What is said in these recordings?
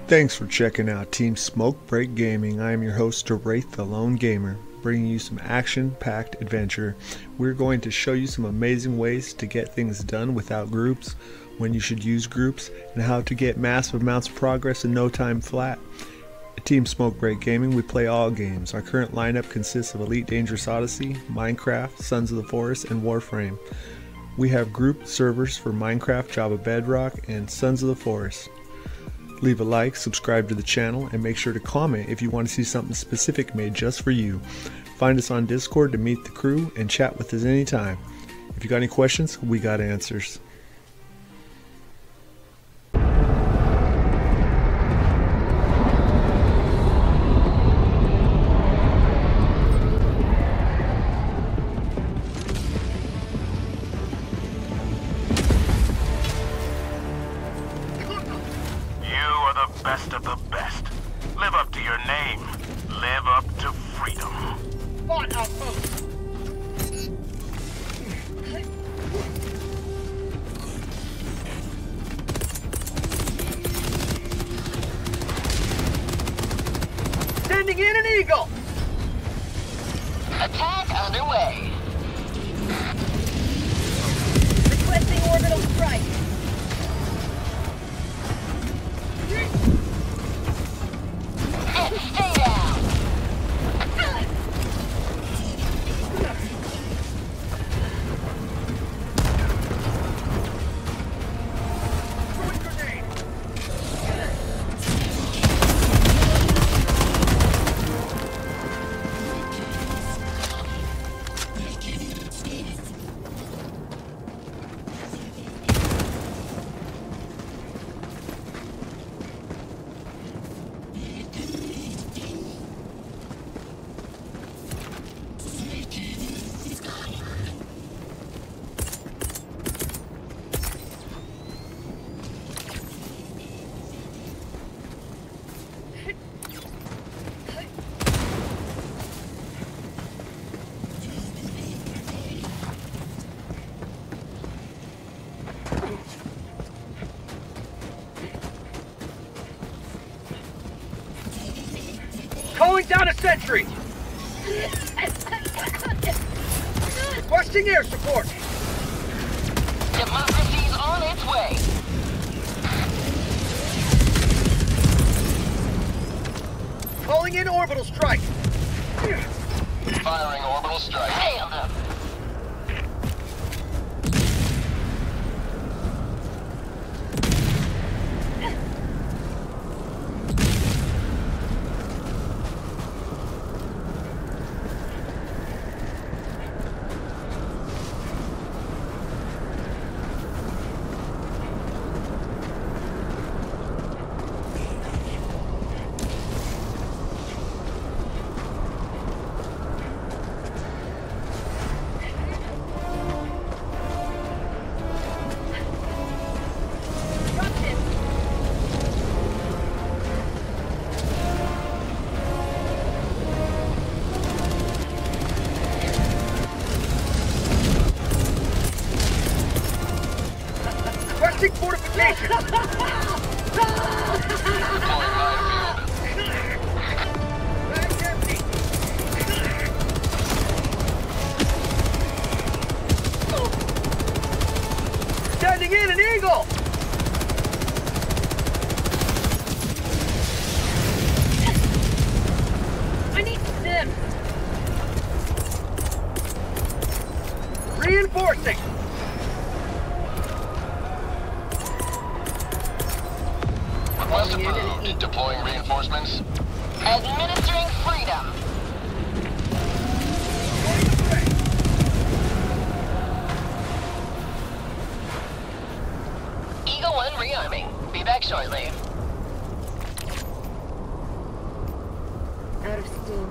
Thanks for checking out Team Smoke Break Gaming. I am your host, DaWraith, the Lone Gamer, bringing you some action-packed adventure. We're going to show you some amazing ways to get things done without groups, when you should use groups, and how to get massive amounts of progress in no time flat. At Team Smoke Break Gaming, we play all games. Our current lineup consists of Elite Dangerous Odyssey, Minecraft, Sons of the Forest, and Warframe. We have group servers for Minecraft, Java Bedrock, and Sons of the Forest. Leave a like, subscribe to the channel, and make sure to comment if you want to see something specific made just for you. Find us on Discord to meet the crew and chat with us anytime. If you got any questions, we got answers. Best of the best. Live up to your name. Live up to freedom. On outpost. Sending in an eagle. Attack underway. Requesting orbital strike. Stay down! Calling down a sentry! Requesting air support! Democracy's on its way! Calling in orbital strike! Firing orbital strike. Hailed him! Fortification! Standing in an eagle! I need them! Reinforcing! Request approved. Deploying reinforcements. Administering freedom. Eagle 1 rearming. Be back shortly. Out of steams.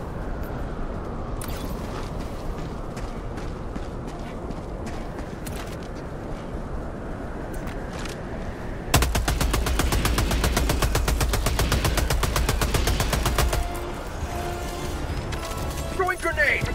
Throwing grenade!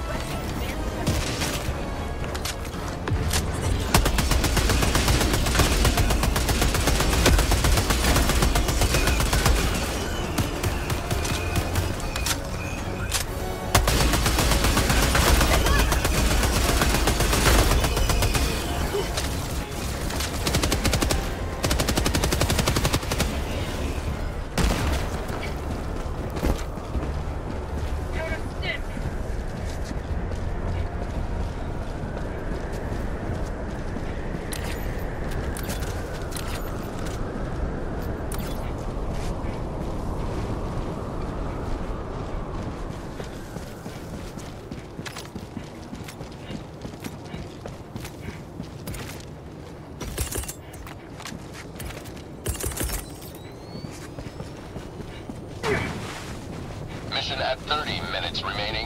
at 30 minutes remaining.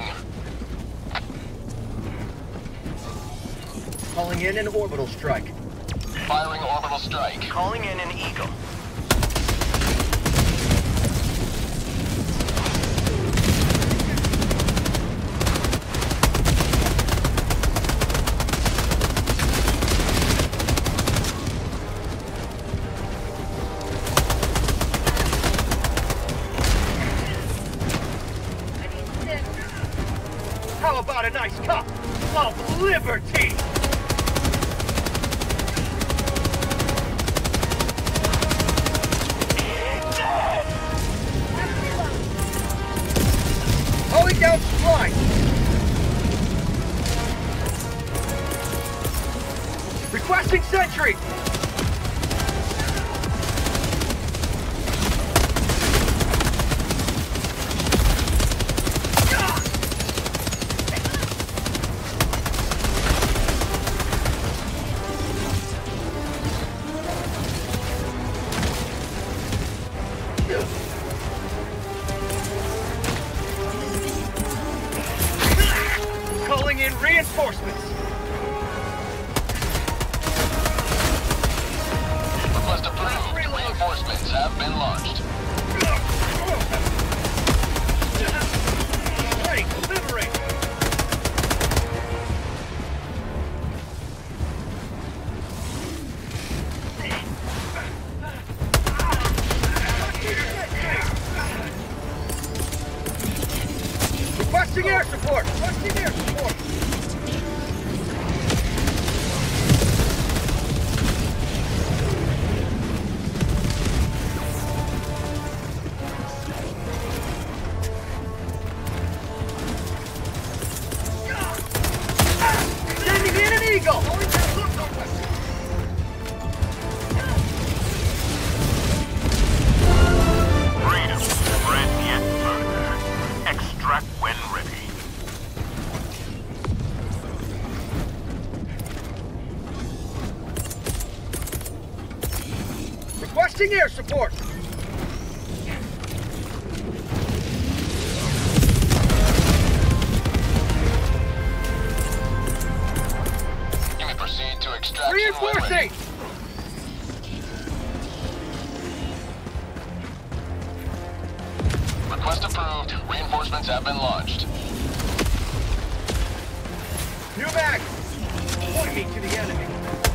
Calling in an orbital strike. Firing orbital strike. Calling in an Eagle. How about a nice cup of liberty? Calling down supply. Requesting sentry. Calling in reinforcements. Request approved. Reinforcements have been launched. Ready to liberate. Requesting air support. Requesting air support. Sending in an Eagle! Freedom spread yet further. Extract when ready. Requesting air support! You may proceed to extraction when Reinforcing! ready. Request approved. Reinforcements have been launched. New mag! Pointing to the enemy.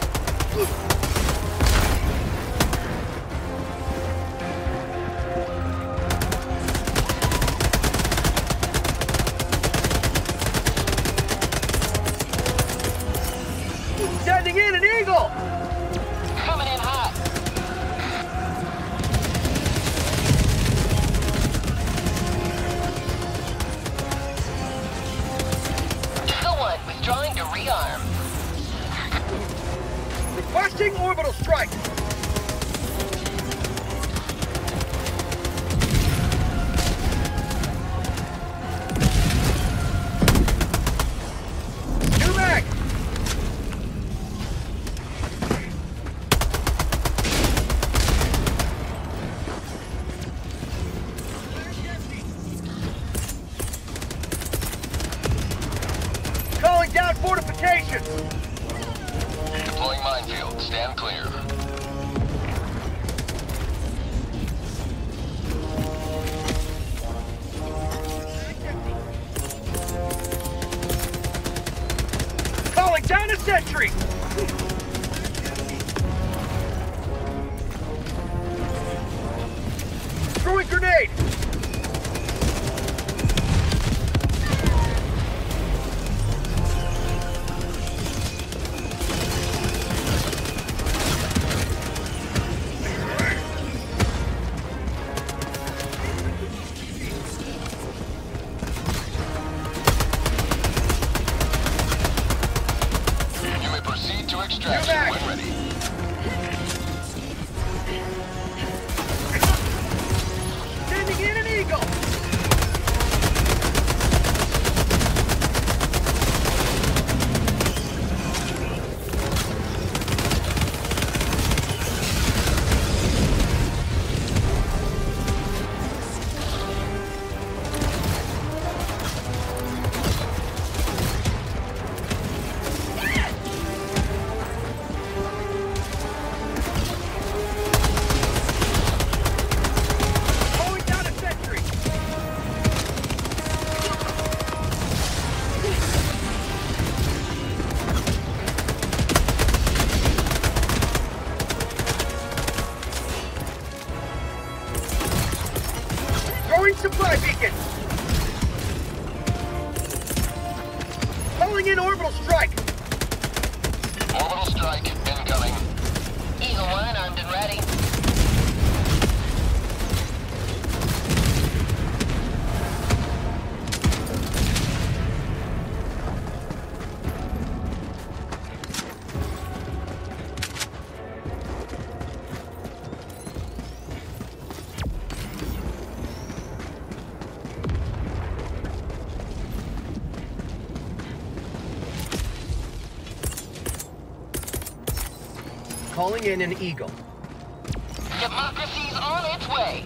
Sending in an Eagle! Coming in hot. Someone withdrawing to rearm. Requesting orbital strike! New mag! Calling down fortifications! Deploying minefield. Stand clear. Calling down a sentry! Throwing grenade! You may proceed to extraction back. when ready. Sending in an Eagle! calling in an Eagle. Democracy's on its way.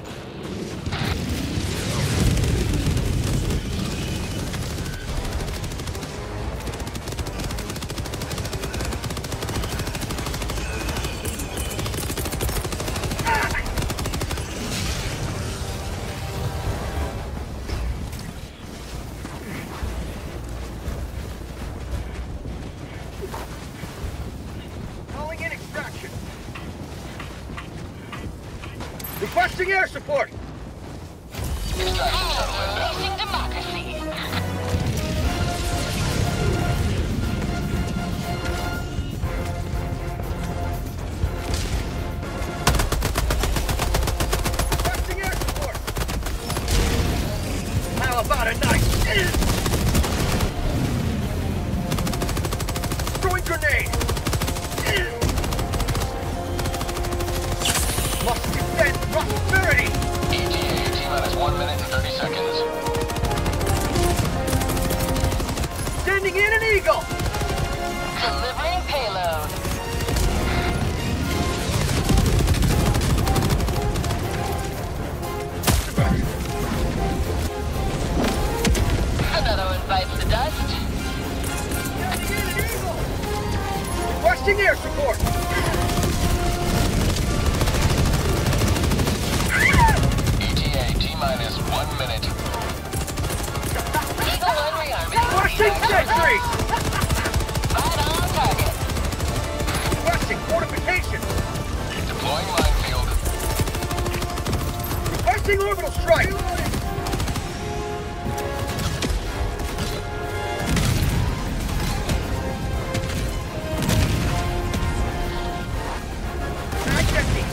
Requesting air support! Extraction shuttle inbound. Facing democracy. Requesting air support! How about a nice... Throwing grenade! Must defend prosperity! ETA T-minus 1 minute and 30 seconds. Sending in an Eagle! Delivering payload. Another one bites the dust. Sending in an Eagle! Requesting air support! ETA T-minus 1 minute. Eagle 1 rearming. Requesting sentry! Right on target. Requesting fortification! Deploying minefield. Requesting orbital strike! Mag's empty!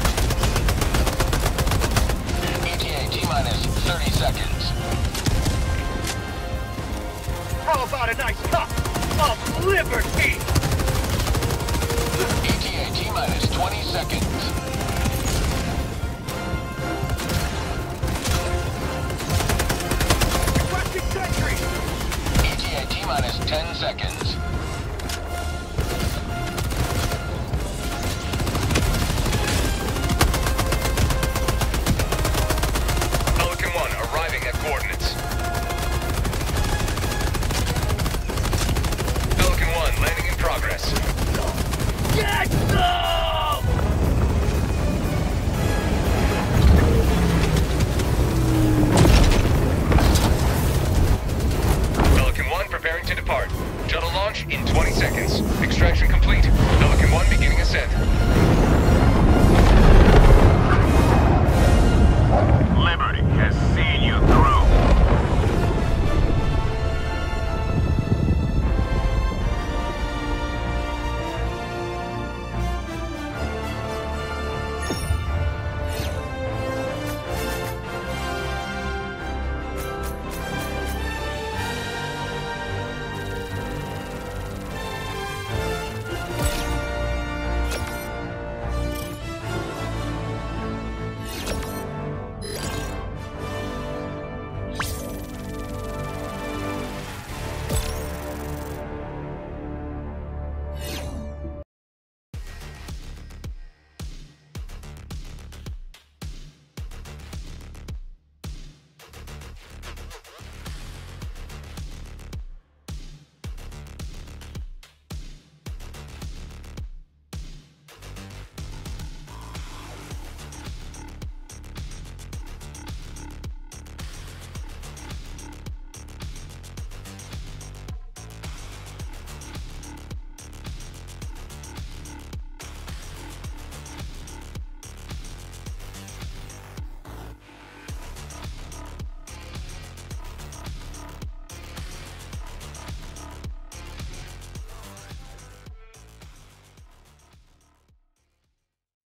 ETA T-minus 30 seconds. How about a nice cup of liberty? ETA T-minus 20 seconds. Requesting sentry! ETA T-minus 10 seconds. Pelican 1 arriving at coordinates. Pelican 1 landing in progress. Get some! Pelican 1 preparing to depart. Shuttle launch in 20 seconds. Extraction complete. Pelican 1 beginning ascent.